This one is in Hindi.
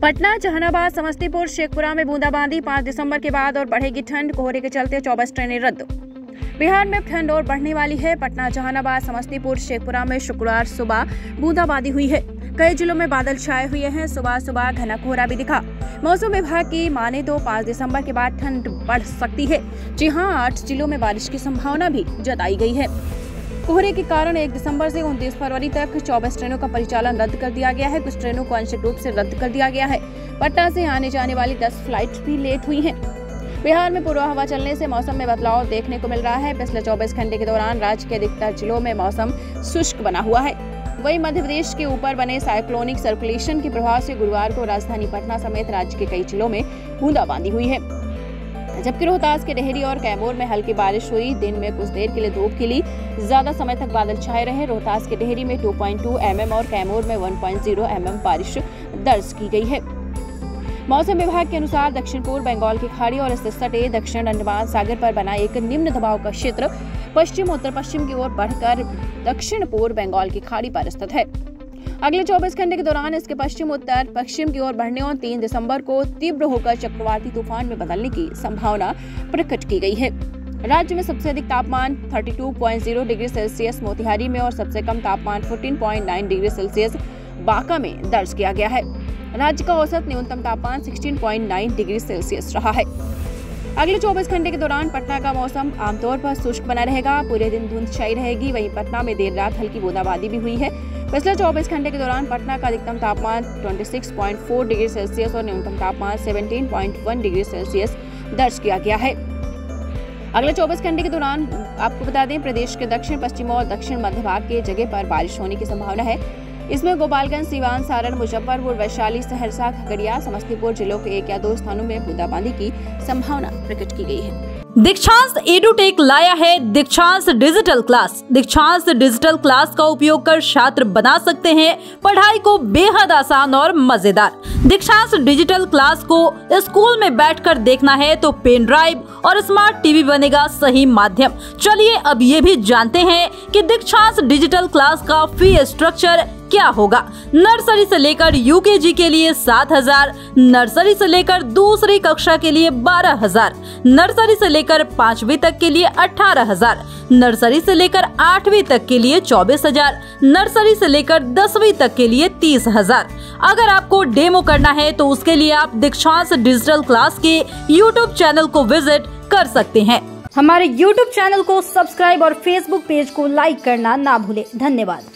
पटना, जहानाबाद, समस्तीपुर, शेखपुरा में बूंदाबांदी। 5 दिसंबर के बाद और बढ़ेगी ठंड। कोहरे के चलते 24 ट्रेनें रद्द। बिहार में ठंड और बढ़ने वाली है। पटना, जहानाबाद, समस्तीपुर, शेखपुरा में शुक्रवार सुबह बूंदाबांदी हुई है। कई जिलों में बादल छाए हुए हैं। सुबह सुबह घना कोहरा भी दिखा। मौसम विभाग की माने तो 5 दिसंबर के बाद ठंड बढ़ सकती है। जी हां, 8 जिलों में बारिश की संभावना भी जताई गई है। कोहरे के कारण 1 दिसंबर से 29 फरवरी तक 24 ट्रेनों का परिचालन रद्द कर दिया गया है। कुछ ट्रेनों को आंशिक रूप से रद्द कर दिया गया है। पटना से आने जाने वाली 10 फ्लाइट भी लेट हुई हैं। बिहार में पूर्वा हवा चलने से मौसम में बदलाव देखने को मिल रहा है। पिछले 24 घंटे के दौरान राज्य के अधिकतर जिलों में मौसम शुष्क बना हुआ है। वहीं मध्य प्रदेश के ऊपर बने साइक्लोनिक सर्कुलेशन के प्रभाव से गुरुवार को राजधानी पटना समेत राज्य के कई जिलों में बूंदाबांदी हुई है, जबकि रोहतास के डेहरी और कैमूर में हल्की बारिश हुई। दिन में कुछ देर के लिए धूप खिली, ज्यादा समय तक बादल छाए रहे। रोहतास के डेहरी में 2.2 mm और कैमूर में 1.0 mm बारिश दर्ज की गई है। मौसम विभाग के अनुसार दक्षिण पूर्व बंगाल की खाड़ी और इससे सटे दक्षिण अंडमान सागर पर बना एक निम्न दबाव का क्षेत्र पश्चिम उत्तर पश्चिम की ओर बढ़कर दक्षिण पूर्व बंगाल की खाड़ी पर स्थित है। अगले 24 घंटे के दौरान इसके पश्चिम उत्तर पश्चिम की ओर बढ़ने और 3 दिसंबर को तीव्र होकर चक्रवाती तूफान में बदलने की संभावना प्रकट की गई है। राज्य में सबसे अधिक तापमान 32.0 डिग्री सेल्सियस मोतिहारी में और सबसे कम तापमान 14.9 डिग्री सेल्सियस बांका में दर्ज किया गया है। राज्य का औसत न्यूनतम तापमान 16.9 डिग्री सेल्सियस रहा है। अगले 24 घंटे के दौरान पटना का मौसम आमतौर पर शुष्क बना रहेगा। पूरे दिन धुंध छाई रहेगी। वहीं पटना में देर रात हल्की बूंदाबांदी भी हुई है। पिछले 24 घंटे के दौरान पटना का अधिकतम तापमान 26.4 डिग्री सेल्सियस और न्यूनतम तापमान 17.1 डिग्री सेल्सियस दर्ज किया गया है। अगले 24 घंटे के दौरान आपको बता दें, प्रदेश के दक्षिण पश्चिम और दक्षिण मध्य भाग के जगह पर बारिश होने की संभावना है। इसमें गोपालगंज, सीवान, सारण, मुजफ्फरपुर, वैशाली, सहरसा, खगड़िया, समस्तीपुर जिलों के 1 या 2 स्थानों में बूंदाबांदी की संभावना प्रकट की गई है। दीक्षांत एडुटेक लाया है Dikshant digital class. Dikshant digital class का उपयोग कर छात्र बना सकते हैं पढ़ाई को बेहद आसान और मजेदार। दीक्षांत डिजिटल क्लास को स्कूल में बैठकर देखना है तो पेन ड्राइव और स्मार्ट टीवी बनेगा सही माध्यम। चलिए अब ये भी जानते हैं कि दीक्षांत डिजिटल क्लास का फी स्ट्रक्चर क्या होगा। नर्सरी से लेकर यूकेजी के लिए 7,000, नर्सरी से लेकर दूसरी कक्षा के लिए 12,000, नर्सरी से लेकर 5वीं तक के लिए 18,000, नर्सरी से लेकर 8वीं तक के लिए 24,000, नर्सरी से लेकर 10वीं तक के लिए 30,000। अगर आपको डेमो करना है तो उसके लिए आप दीक्षांत डिजिटल क्लास के YouTube चैनल को विजिट कर सकते हैं। हमारे YouTube चैनल को सब्सक्राइब और Facebook पेज को लाइक करना ना भूले। धन्यवाद।